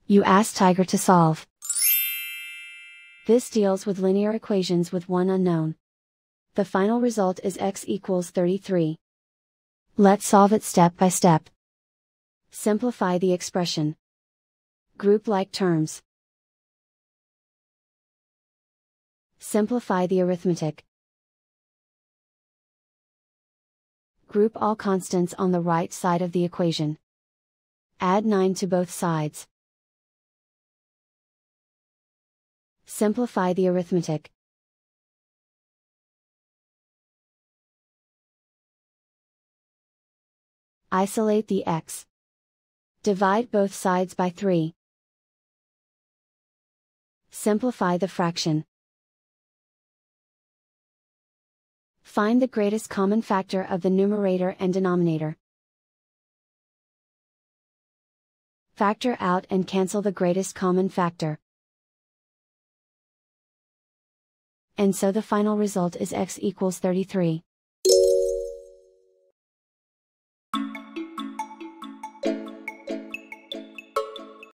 You ask Tiger to solve. This deals with linear equations with one unknown. The final result is x equals 33. Let's solve it step by step. Simplify the expression. Group like terms. Simplify the arithmetic. Group all constants on the right side of the equation. Add 9 to both sides. Simplify the arithmetic. Isolate the x. Divide both sides by 3. Simplify the fraction. Find the greatest common factor of the numerator and denominator. Factor out and cancel the greatest common factor. And so the final result is x equals 33.